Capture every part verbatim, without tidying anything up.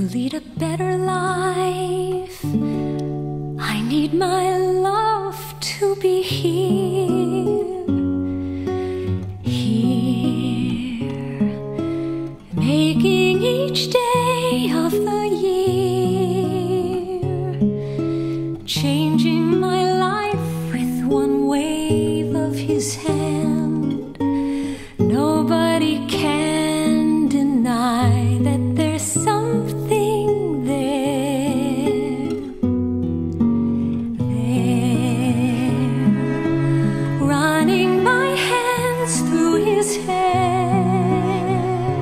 lead a better life. I need my love to be here, here, making each day of the year, changing my life with one wave of his hand. Nobody can deny that there's something there, there, running my hands through his hair,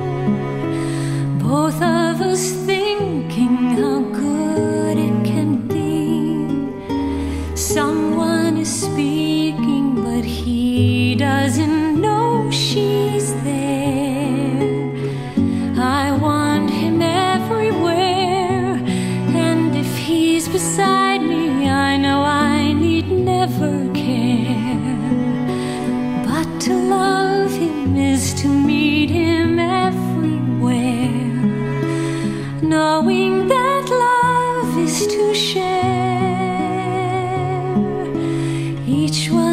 both of us thinking how good it can be. Someone is speaking, but he doesn't know she's there. I want him everywhere, and if he's beside me, I know I need never care. But to love him is to meet him everywhere, knowing that love is to share. Each one